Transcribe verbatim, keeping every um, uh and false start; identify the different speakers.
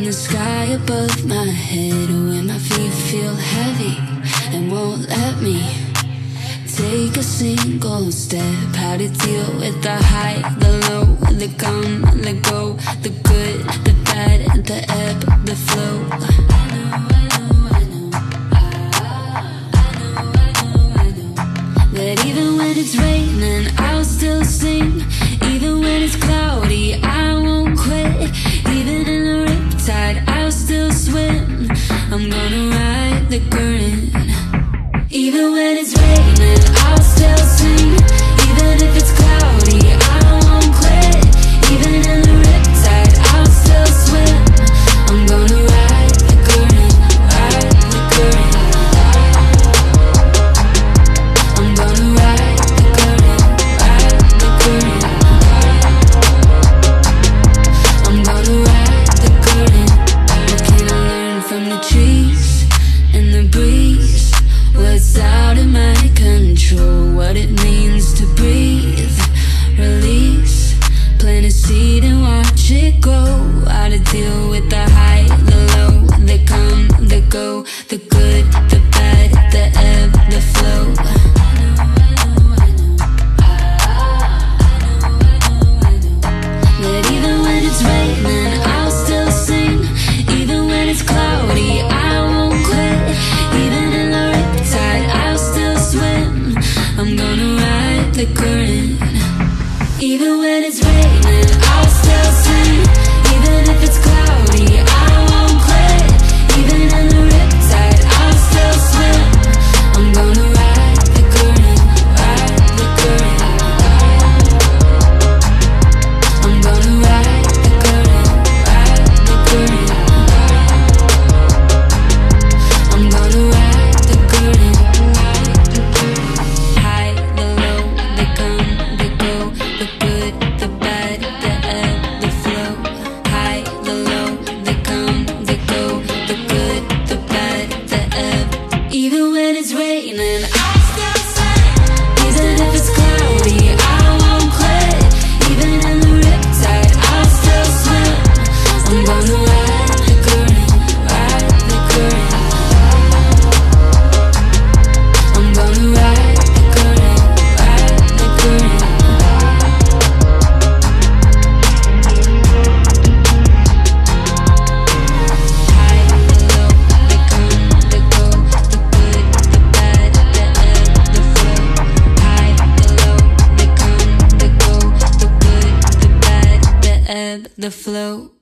Speaker 1: the sky above my head, when my feet feel heavy and won't let me take a single step. How to deal with the high, the low, the come, the go, the good, the bad, the ebb, the flow. I know, I know, I know, I know, I know, I know that even when it's raining, I'll still sing. Even when it's cloudy, I won't quit. Even in the riptide, I'll still swim. I'm gonna ride the current. Even when it's raining, I'll still sing. Even if it's cloudy, I won't quit. Even in the riptide, I'll still swim. I'm gonna ride the current, ride the current. I'm gonna ride the current, ride the current. I'm gonna ride the current. What can I learn from the trees and the breeze? What's out of my control? What it means to breathe, release, plant a seed and watch it grow. How to deal with the high, the low, the come, the go, the good, the bad, the ebb, the flow. I know, I know, I know, I know, I know that even when it's raining, I'll still sing. Even when it's cloudy, I won't quit. Even in the riptide, I'll still swim. I'm gonna ride the current. Even when it's raining, I'll still sing. Even if it's cloudy, I won't quit. Even in the riptide, I'll still swim. I'm gonna ride the current, ride the current. I'm gonna ride the current, ride the current. I'm gonna ride the current. High, the low, the come, the go, the good, the bad, the ebb, the flow. High, the low, the come, the go, the good, the bad, the ebb. Even when it's raining, I'll still sing. Even if it's cloudy, I won't quit. Even in the riptide, I'll still swim. I'm gonna ride the current, ride the current. I'm gonna ride the current, ride the current. High, the low, the come, the go, the good, the bad, the ebb, the flow. High, the low, the come, the go, the good, the bad, the ebb, the flow.